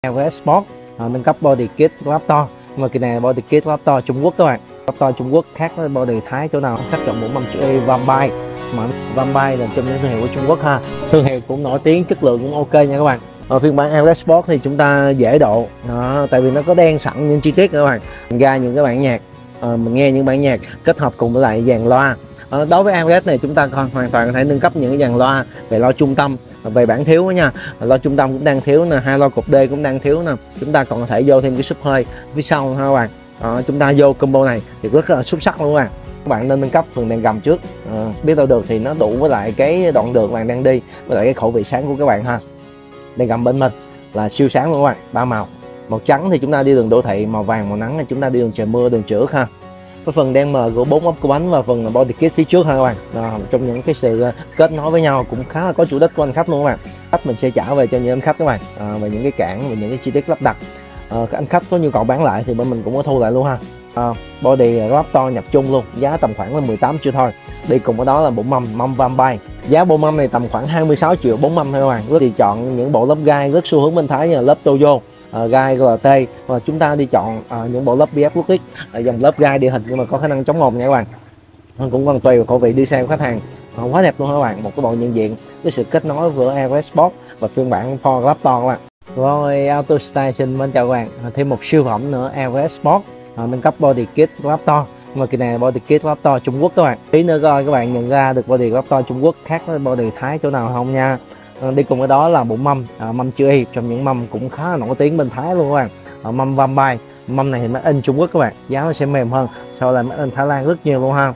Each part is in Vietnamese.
Everest Sport nâng cấp body kit Raptor. Nhưng mà kỳ này là body kit Raptor Trung Quốc các bạn. Raptor Trung Quốc khác với body Thái chỗ nào, khách chọn 45 chữ Y Vampire, mà Vampire là trong những thương hiệu của Trung Quốc ha. Thương hiệu cũng nổi tiếng, chất lượng cũng ok nha các bạn. Ở phiên bản Everest Sport thì chúng ta dễ độ đó, tại vì nó có đen sẵn những chi tiết các bạn. Mình ra những cái bản nhạc, mình nghe những bản nhạc kết hợp cùng với lại dàn loa. Đối với Everest này chúng ta hoàn toàn có thể nâng cấp những cái dàn loa về loa trung tâm, về bản thiếu nha, loa trung tâm cũng đang thiếu nè, hai loa cục D cũng đang thiếu nè. Chúng ta còn có thể vô thêm cái súp hơi phía sau ha các bạn. Chúng ta vô combo này thì rất là xuất sắc luôn các bạn. Các bạn nên nâng cấp phần đèn gầm trước, biết đâu được thì nó đủ với lại cái đoạn đường bạn đang đi, với lại cái khẩu vị sáng của các bạn ha. Đèn gầm bên mình là siêu sáng luôn các bạn, ba màu. Màu trắng thì chúng ta đi đường đô thị, màu vàng màu nắng thì chúng ta đi đường trời mưa, đường trượt ha. Cái phần đen mờ của 4 ốp của bánh và phần body kit phía trước ha các bạn. Trong những cái sự kết nối với nhau cũng khá là có chủ đích của anh khách luôn các bạn. Khách mình sẽ trả về cho những anh khách các bạn, về những cái cản và những cái chi tiết lắp đặt. Anh khách có nhu cầu bán lại thì bên mình cũng có thu lại luôn ha. Body Raptor nhập chung luôn, giá tầm khoảng là 18 triệu thôi. Đi cùng với đó là bộ mâm Vampire. Giá bộ mâm này tầm khoảng 26 triệu 4 mâm thôi các bạn. Thì chọn những bộ lớp gai rất xu hướng bên Thái như là lớp Toyo, gai GT, và chúng ta đi chọn những bộ lớp BF Lutic, dòng lớp gai địa hình nhưng mà có khả năng chống ồn nha các bạn. Cũng còn tùy vào khẩu vị đi xe của khách hàng. Quá đẹp luôn các bạn, một cái bộ nhận diện với sự kết nối giữa Everest Sport và phiên bản Ford Raptor các bạn. Rồi Auto Style xin mến chào các bạn, thêm một siêu phẩm nữa Everest Sport nâng cấp body kit Raptor. Nhưng mà kỳ này là body kit Raptor Trung Quốc các bạn. Tí nữa coi các bạn nhận ra được body Raptor Trung Quốc khác với body Thái chỗ nào không nha. Đi cùng với đó là bộ mâm chữ Y, trong những mâm cũng khá là nổi tiếng bên Thái luôn các bạn. Mâm Vampire, mâm này thì made in Trung Quốc các bạn, giá nó sẽ mềm hơn so với made in Thái Lan rất nhiều luôn ha.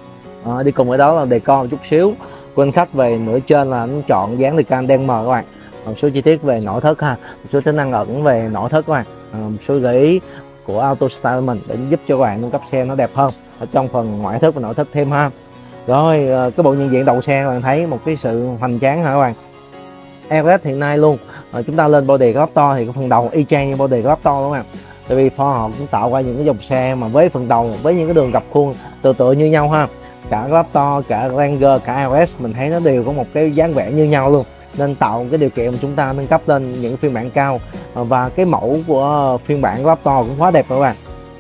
Đi cùng với đó là decor một chút xíu của anh khách. Về nửa trên là anh chọn dán decal đen mờ các bạn. Một số chi tiết về nội thất ha, một số tính năng ẩn về nội thất các bạn, một số gợi ý của Auto Style mình để giúp cho các bạn nâng cấp xe nó đẹp hơn ở trong phần ngoại thất và nội thất thêm ha. Rồi cái bộ nhận diện đầu xe các bạn thấy một cái sự hoành tráng hả các bạn. Everest hiện nay luôn chúng ta lên body Raptor thì cái phần đầu y chang như body Raptor đúng không ạ? Tại vì Ford họ cũng tạo ra những cái dòng xe mà với phần đầu với những cái đường gập khuôn tựa như nhau ha. Cả Raptor, cả Ranger, cả Everest mình thấy nó đều có một cái dáng vẻ như nhau luôn, nên tạo cái điều kiện mà chúng ta nâng cấp lên những phiên bản cao. Và cái mẫu của phiên bản Raptor cũng quá đẹp các bạn.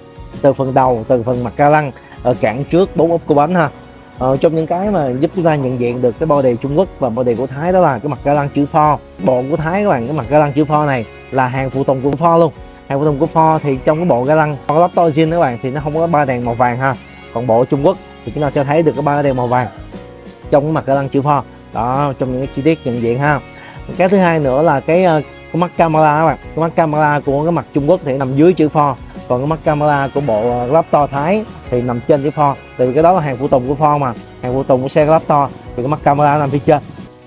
Từ phần đầu, từ phần mặt ca lăng, cản trước 4 ốp của bánh ha. Trong những cái mà giúp chúng ta nhận diện được cái body Trung Quốc và body của Thái đó là cái mặt ca lăng chữ Ford. Bộ của Thái các bạn, cái mặt ca lăng chữ Ford này là hàng phụ tùng của Ford luôn. Hàng phụ tùng của Ford thì trong cái bộ ca lăng Raptor zin các bạn thì nó không có ba đèn màu vàng ha. Còn bộ Trung Quốc thì chúng ta sẽ thấy được cái ba đèn màu vàng trong cái mặt ca lăng chữ Ford đó, trong những cái chi tiết nhận diện ha. Cái thứ hai nữa là cái mắt camera các bạn. Cái mắt camera của cái mặt Trung Quốc thì nằm dưới chữ Ford, còn cái mắt camera của bộ Raptor Thái thì nằm trên chữ Ford. Tại vì cái đó là hàng phụ tùng của Ford mà, hàng phụ tùng của xe Raptor thì cái mắt camera nằm phía trên.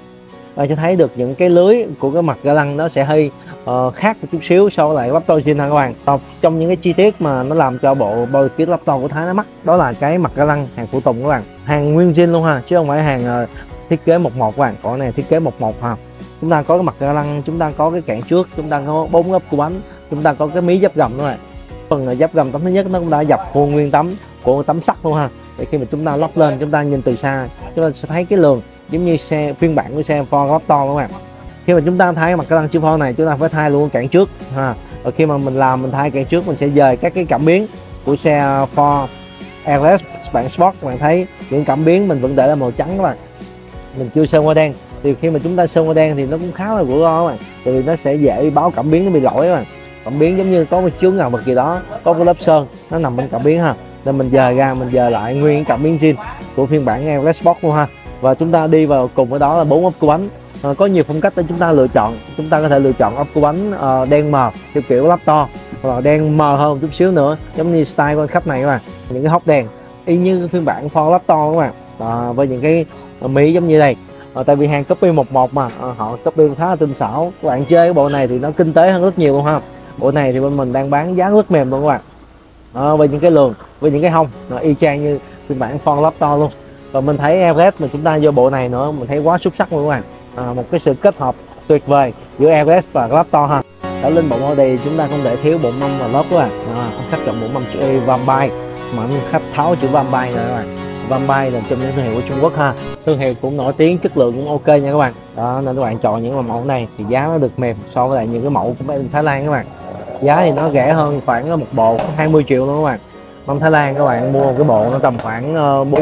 Cho thấy được những cái lưới của cái mặt ga lăng nó sẽ hơi khác một chút xíu so với lại Raptor zin ha các bạn. Trong những cái chi tiết mà nó làm cho bộ body kit Raptor của Thái nó mắc đó là cái mặt ga lăng hàng phụ tùng các bạn, hàng nguyên zin luôn ha, chứ không phải hàng thiết kế 11 các bạn. Còn này thiết kế 11 ha. Chúng ta có cái mặt ga lăng, chúng ta có cái cản trước, chúng ta có 4 ốp của bánh, chúng ta có cái mí giáp gầm nữa này. Phần giáp gầm tấm thứ nhất nó cũng đã dập khuôn nguyên tấm của tấm sắt luôn ha. Để khi mà chúng ta lắp lên, chúng ta nhìn từ xa chúng ta sẽ thấy cái lường giống như xe phiên bản của xe Ford Raptor các bạn. Khi mà chúng ta thay mặt ca lăng chữ Ford này, chúng ta phải thay luôn cản trước ha. Và khi mà mình thay cản trước, mình sẽ dời các cái cảm biến của xe Ford Everest bản Sport. Các bạn thấy những cảm biến mình vẫn để là màu trắng các bạn, mình chưa sơn qua đen. Thì khi mà chúng ta sơn qua đen thì nó cũng khá là rủi ro các bạn, tại vì nó sẽ dễ báo cảm biến nó bị lỗi các bạn. Cảm biến giống như có một chướng ngại vật gì đó, có cái lớp sơn nó nằm bên cảm biến ha, nên mình dời ra, mình dời lại nguyên cảm biến zin của phiên bản Everest Sport luôn ha. Và chúng ta đi vào cùng với đó là 4 ốp cua bánh. Có nhiều phong cách để chúng ta lựa chọn. Chúng ta có thể lựa chọn ốp cua bánh đen mờ theo kiểu Raptor, hoặc là đen mờ hơn một chút xíu nữa giống như style của khách này các bạn. Những cái hốc đèn y như phiên bản Ford Raptor các bạn, với những cái mí giống như đây. Tại vì hàng copy 11 mà họ copy khá là tinh xảo. Các bạn chơi cái bộ này thì nó kinh tế hơn rất nhiều luôn ha. Bộ này thì bên mình đang bán giá rất mềm luôn các bạn. Với những cái lường, với những cái hông y chang như phiên bản Ford Raptor luôn. Và mình thấy Everest mà chúng ta vô bộ này nữa mình thấy quá xuất sắc luôn các bạn. Một cái sự kết hợp tuyệt vời giữa Everest và Raptor ha. Ở lên bộ body chúng ta không thể thiếu bộ mâm và lớp các bạn. Khách chọn bộ mâm chữ Y Vampire, mà khách tháo chữ Vampire rồi các bạn. Vampire là trong những thương hiệu của Trung Quốc ha. Thương hiệu cũng nổi tiếng, chất lượng cũng ok nha các bạn. Đó nên các bạn chọn những mẫu này thì giá nó được mềm so với lại những cái mẫu của bên Thái Lan các bạn. Giá thì nó rẻ hơn khoảng một bộ 20 triệu luôn các bạn. Mâm Thái Lan các bạn mua một cái bộ nó tầm khoảng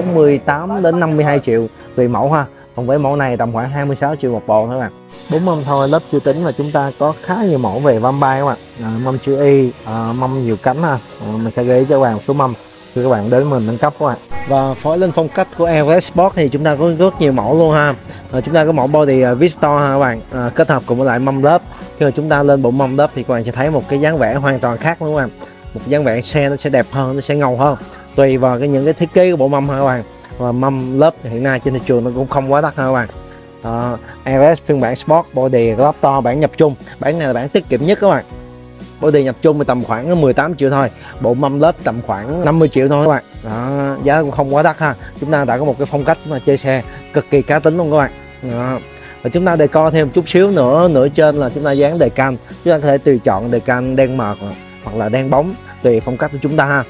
48 đến 52 triệu tùy mẫu ha. Còn với mẫu này tầm khoảng 26 triệu một bộ thôi các bạn. 4 mâm thôi, lớp chưa tính là chúng ta có khá nhiều mẫu về Vampire các bạn. Mâm chữ Y, mâm nhiều cánh ha. Mình sẽ gửi cho các bạn một số mâm khi các bạn đến mình nâng cấp các bạn. Và phối lên phong cách của Everest Sport thì chúng ta có rất nhiều mẫu luôn ha. Chúng ta có mẫu body Vistor ha các bạn, kết hợp cùng với lại mâm lớp. Khi mà chúng ta lên bộ mâm lớp thì các bạn sẽ thấy một cái dáng vẻ hoàn toàn khác luôn các bạn. Một dáng vẻ xe nó sẽ đẹp hơn, nó sẽ ngầu hơn tùy vào những cái thiết kế của bộ mâm ha các bạn. Và mâm lớp thì hiện nay trên thị trường nó cũng không quá đắt ha các bạn. Everest phiên bản Sport body Raptor bản nhập chung, bản này là bản tiết kiệm nhất các bạn. Body nhập chung thì tầm khoảng 18 triệu thôi, bộ mâm lớp tầm khoảng 50 triệu thôi các bạn. Đó, giá cũng không quá đắt ha. Chúng ta đã có một cái phong cách mà chơi xe cực kỳ cá tính luôn các bạn. Đó. Và chúng ta decor thêm một chút xíu nữa, nửa trên là chúng ta dán đề can. Chúng ta có thể tùy chọn đề can đen mờ hoặc là đen bóng tùy phong cách của chúng ta ha.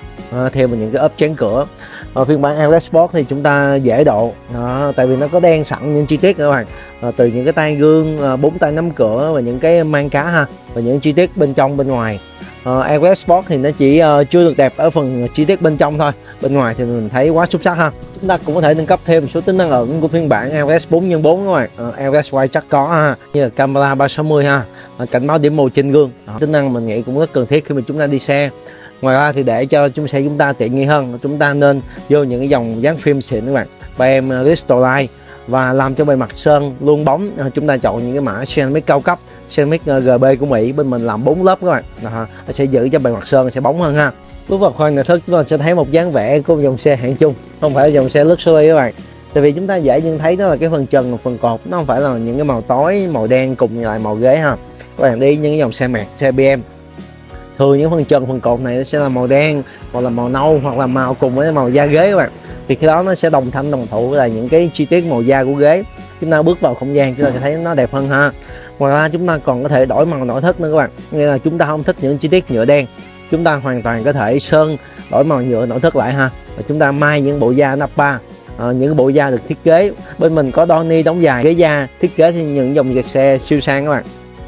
Thêm những cái ốp chén cửa. Phiên bản Everest Sport thì chúng ta dễ độ tại vì nó có đen sẵn những chi tiết các bạn, từ những cái tay gương, 4 tay nắm cửa và những cái mang cá ha, và những chi tiết bên trong bên ngoài. Everest Sport thì nó chỉ chưa được đẹp ở phần chi tiết bên trong thôi, bên ngoài thì mình thấy quá xuất sắc ha. Chúng ta cũng có thể nâng cấp thêm một số tính năng ẩn của phiên bản Everest 4x4 các bạn. Everest White chắc có ha, như là camera 360 ha, cảnh báo điểm mù trên gương. Tính năng mình nghĩ cũng rất cần thiết khi mà chúng ta đi xe. Ngoài ra thì để cho xe chúng ta tiện nghi hơn, chúng ta nên vô những cái dòng dán phim xịn các bạn, BM Restore và làm cho bề mặt sơn luôn bóng. Chúng ta chọn những cái mã ceramic cao cấp, ceramic GB của Mỹ, bên mình làm 4 lớp các bạn. Nó sẽ giữ cho bề mặt sơn sẽ bóng hơn ha. Bước vào khoang nội thất chúng ta sẽ thấy một dáng vẻ của dòng xe hạng trung, không phải là dòng xe luxury các bạn. Tại vì chúng ta dễ nhận thấy đó là cái phần trần và phần cột nó không phải là những cái màu tối, màu đen cùng lại màu ghế ha. Các bạn đi những cái dòng xe mạc, xe BM thường những phần trần phần cột này nó sẽ là màu đen hoặc là màu nâu hoặc là màu cùng với màu da ghế các bạn, thì cái đó nó sẽ đồng thanh đồng thụ là những cái chi tiết màu da của ghế. Chúng ta bước vào không gian chúng ta sẽ thấy nó đẹp hơn ha. Ngoài ra chúng ta còn có thể đổi màu nội thất nữa các bạn, nghĩa là chúng ta không thích những chi tiết nhựa đen, chúng ta hoàn toàn có thể sơn đổi màu nhựa nội thất lại ha. Và chúng ta may những bộ da Nappa, những cái bộ da được thiết kế bên mình có Donny đóng dài ghế da, thiết kế thì những dòng xe siêu sang các bạn.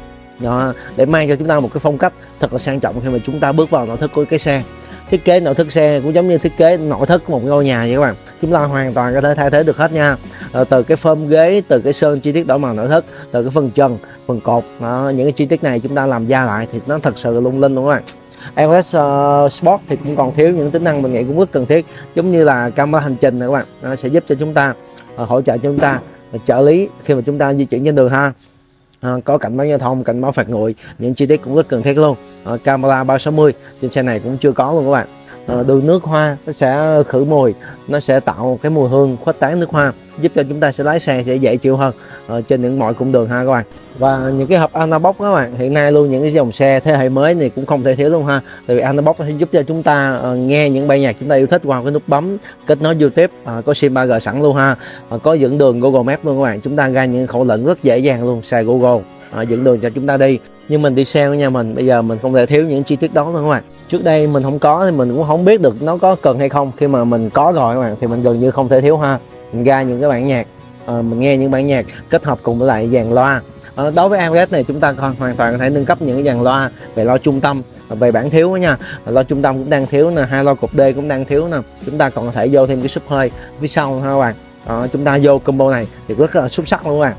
Đó, để mang cho chúng ta một cái phong cách thật là sang trọng khi mà chúng ta bước vào nội thất của cái xe. Thiết kế nội thất xe cũng giống như thiết kế nội thất của một ngôi nhà vậy các bạn, chúng ta hoàn toàn có thể thay thế được hết nha. Từ cái phơm ghế, từ cái sơn chi tiết đổi màu nội thất, từ cái phần trần, phần cột, những cái chi tiết này chúng ta làm da lại thì nó thật sự lung linh luôn các bạn. Everest Sport thì cũng còn thiếu những tính năng mình nghĩ cũng rất cần thiết, giống như là camera hành trình này các bạn, nó sẽ giúp cho chúng ta hỗ trợ cho chúng ta trợ lý khi mà chúng ta di chuyển trên đường ha. Có cảnh báo giao thông, cảnh báo phạt nguội, những chi tiết cũng rất cần thiết luôn. Camera 360 trên xe này cũng chưa có luôn các bạn. Đường nước hoa nó sẽ khử mùi, nó sẽ tạo cái mùi hương khuếch tán nước hoa, giúp cho chúng ta sẽ lái xe sẽ dễ chịu hơn trên những mọi cung đường ha các bạn. Và những cái hộp Anabox các bạn, hiện nay luôn những cái dòng xe thế hệ mới này cũng không thể thiếu luôn ha. Tại vì Anabox sẽ giúp cho chúng ta nghe những bài nhạc chúng ta yêu thích qua cái nút bấm, kết nối YouTube, có sim 3G sẵn luôn ha, có dẫn đường Google Maps luôn các bạn. Chúng ta ra những khẩu lệnh rất dễ dàng luôn, xài Google dẫn đường cho chúng ta đi. Nhưng mình đi xe của nhà mình bây giờ mình không thể thiếu những chi tiết đó luôn các bạn. Trước đây mình không có thì mình cũng không biết được nó có cần hay không. Khi mà mình có rồi các bạn thì mình gần như không thể thiếu ha. Mình ra những cái bản nhạc, mình nghe những bản nhạc kết hợp cùng với lại dàn loa. Đối với Everest này chúng ta hoàn toàn có thể nâng cấp những cái dàn loa về loa trung tâm, về bản thiếu đó nha. Loa trung tâm cũng đang thiếu nè, hai loa cục D cũng đang thiếu nè. Chúng ta còn có thể vô thêm cái sub hơi phía sau ha các bạn. Chúng ta vô combo này thì rất là xuất sắc luôn các bạn.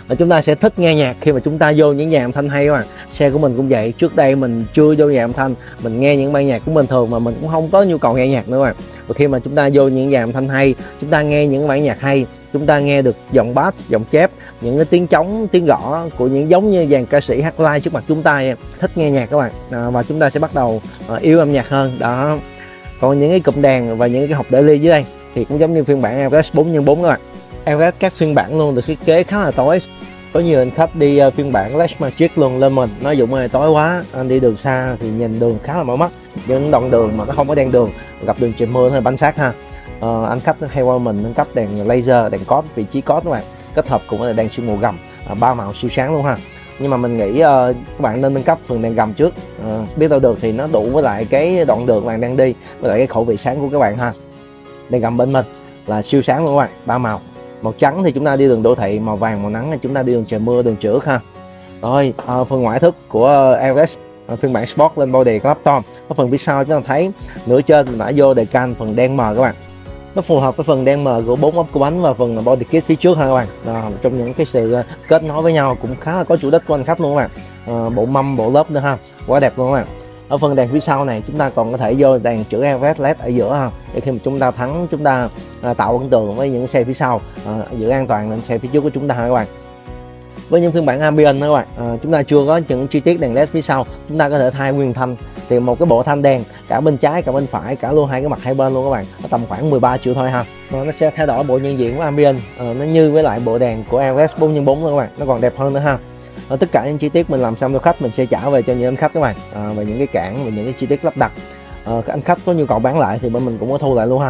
chúng ta sẽ thích nghe nhạc khi mà chúng ta vô những dàn âm thanh hay các bạn. Xe của mình cũng vậy, trước đây mình chưa vô dàn âm thanh, mình nghe những ban nhạc cũng bình thường mà mình cũng không có nhu cầu nghe nhạc nữa các bạn. Và khi mà chúng ta vô những dàn âm thanh hay, chúng ta nghe những bản nhạc hay, chúng ta nghe được giọng bass, giọng chép, những cái tiếng trống, tiếng gõ của những giống như dàn ca sĩ hát live trước mặt chúng ta, thích nghe nhạc các bạn, và chúng ta sẽ bắt đầu yêu âm nhạc hơn đó. Còn những cái cụm đàn và những cái hộp để ly dưới đây thì cũng giống như phiên bản Everest 4x4 các bạn. Everest các phiên bản luôn được thiết kế khá là tối. Có nhiều anh khách đi phiên bản Led Magic luôn lên mình nói Dũng ơi tối quá, anh đi đường xa thì nhìn đường khá là mỏi mắt, những đoạn đường mà nó không có đèn đường, gặp đường trời mưa hay bánh sát ha. Anh khách hay qua mình nâng cấp đèn laser, đèn cót, vị trí cót các bạn, kết hợp cùng với đèn sương mù gầm, 3 màu siêu sáng luôn ha. Nhưng mà mình nghĩ các bạn nên nâng cấp phần đèn gầm trước, biết đâu được thì nó đủ với lại cái đoạn đường các bạn đang đi, với lại cái khẩu vị sáng của các bạn ha. Đèn gầm bên mình là siêu sáng luôn các bạn, 3 màu. Màu trắng thì chúng ta đi đường đô thị, màu vàng màu nắng thì chúng ta đi đường trời mưa, đường trượt ha. Rồi phần ngoại thất của Everest phiên bản Sport lên body có lắp tom. Ở phần phía sau chúng ta thấy nửa trên mình đã vô đề can phần đen mờ các bạn. Nó phù hợp với phần đen mờ của 4 ốp của bánh và phần body kit phía trước ha các bạn. Trong những cái sự kết nối với nhau cũng khá là có chủ đích của anh khách luôn các bạn. Bộ mâm, bộ lớp nữa ha, quá đẹp luôn các bạn. Ở phần đèn phía sau này chúng ta còn có thể vô đèn chữ Everest LED ở giữa ha, để khi mà chúng ta thắng chúng ta tạo ấn tượng với những xe phía sau, giữ an toàn lên xe phía trước của chúng ta ha các bạn. Với những phiên bản ambient đó các bạn, chúng ta chưa có những chi tiết đèn LED phía sau, chúng ta có thể thay nguyên thanh thì một cái bộ thanh đèn cả bên trái cả bên phải, cả luôn hai cái mặt hai bên luôn các bạn, nó tầm khoảng 13 triệu thôi ha. Nó sẽ thay đổi bộ nhận diện của ambient, nó như với lại bộ đèn của Everest 4x4 luôn các bạn, nó còn đẹp hơn nữa ha. Tất cả những chi tiết mình làm xong cho khách mình sẽ trả về cho những anh khách các bạn, và những cái cản và những cái chi tiết lắp đặt các anh khách có nhu cầu bán lại thì bên mình cũng có thu lại luôn ha.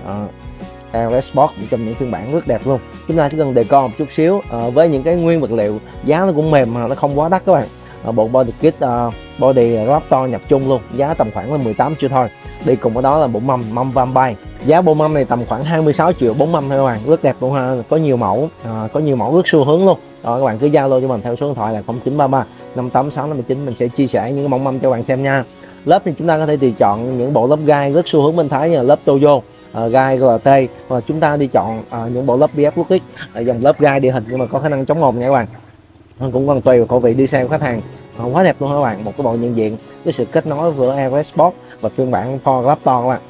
Everest Sport trong những phiên bản rất đẹp luôn. Chúng ta chỉ cần decor một chút xíu với những cái nguyên vật liệu giá nó cũng mềm mà nó không quá đắt các bạn. Bộ body kit body Raptor nhập chung luôn, giá tầm khoảng là 18 triệu thôi. Đi cùng với đó là bộ mâm Vampire. Giá bộ mâm này tầm khoảng 26 triệu 4 mâm thôi các bạn, rất đẹp luôn ha, có nhiều mẫu rất xu hướng luôn. Rồi các bạn cứ Zalo cho mình theo số điện thoại là 0933 586 599, mình sẽ chia sẻ những mẫu mâm cho các bạn xem nha. Lớp thì chúng ta có thể tùy chọn những bộ lớp gai rất xu hướng bên Thái như là lớp Toyo, gai GT, và chúng ta đi chọn những bộ lớp BF Quốc X, dòng lớp gai địa hình nhưng mà có khả năng chống ồn nha các bạn. Cũng còn tùy vào khẩu vị đi xe của khách hàng. Quá đẹp luôn các bạn, một cái bộ nhận diện với sự kết nối giữa Everest Sport và phiên bản Ford Raptor các bạn.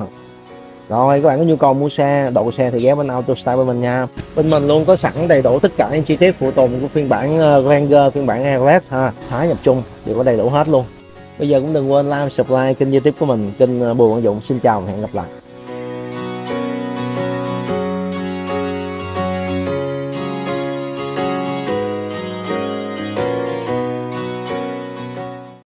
Rồi các bạn có nhu cầu mua xe, độ xe thì ghé bên Auto Style bên mình nha. Bên mình luôn có sẵn đầy đủ tất cả những chi tiết phụ tùng của phiên bản Ranger, phiên bản Everest ha, Thái nhập chung đều có đầy đủ hết luôn. Bây giờ cũng đừng quên like, subscribe kênh YouTube của mình, kênh Bùi Quang Dũng. Xin chào và hẹn gặp lại.